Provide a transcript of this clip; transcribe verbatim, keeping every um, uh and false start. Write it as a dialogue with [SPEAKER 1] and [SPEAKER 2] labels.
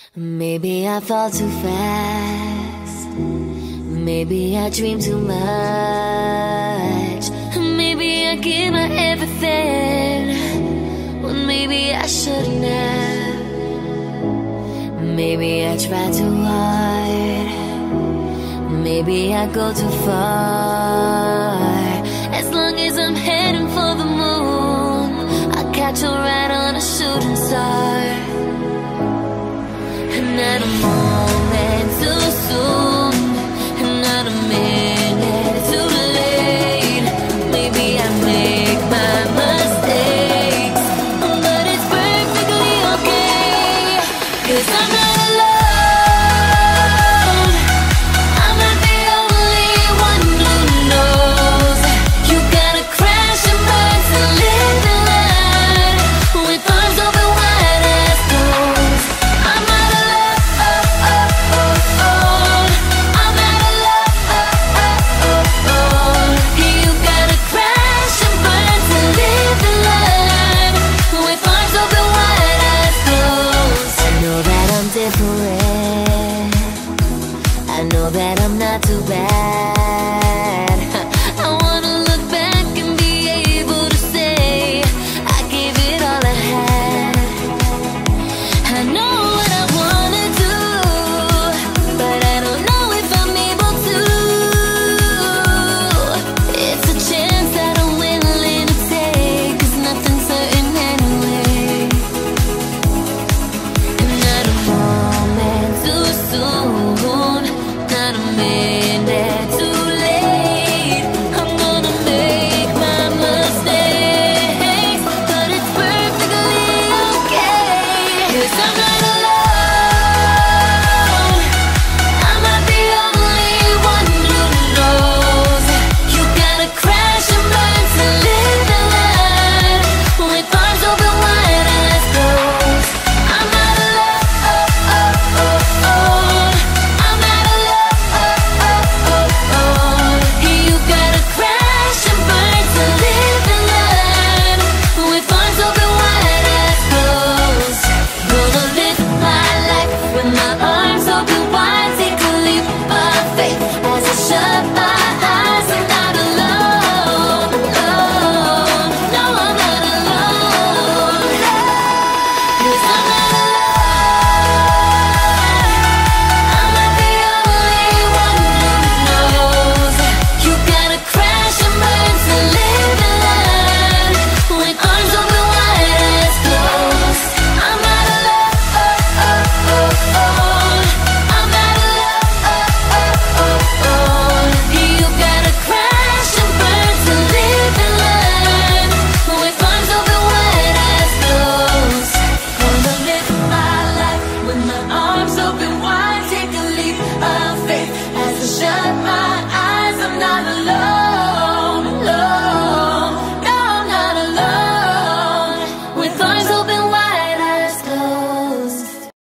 [SPEAKER 1] Maybe I fall too fast. Maybe I dream too much. Maybe I give my everything when maybe I shouldn't have. Maybe I try too hard. Maybe I go too far. As long as I'm heading for the moon, I'll catch a ride on a shooting star. Not a moment too soon, not a minute too late. Maybe I make my mistakes, but it's perfectly okay, 'cause I'm not